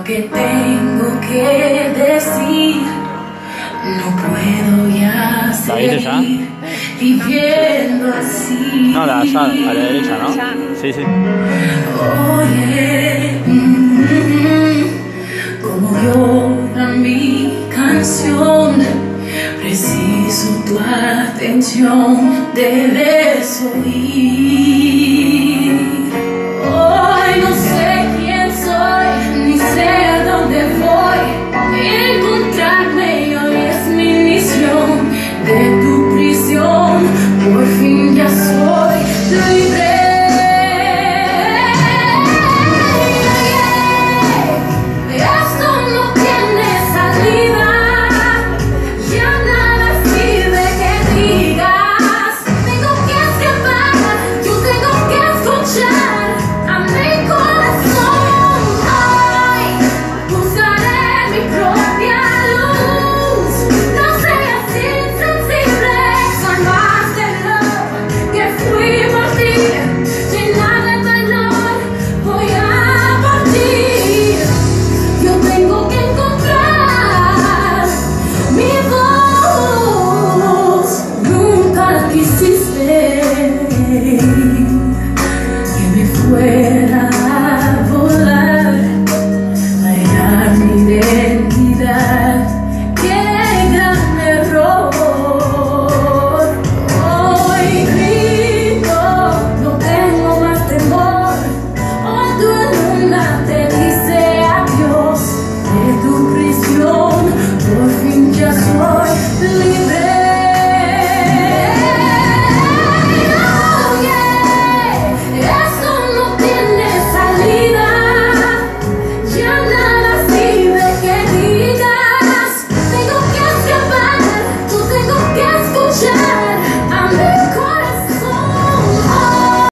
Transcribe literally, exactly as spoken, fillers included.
lo que tengo que decir. No puedo ya seguir viviendo así. No, la, a la derecha, ¿no? Sí, sí. Oye, mm, como llora mi canción, preciso tu atención, debes oír.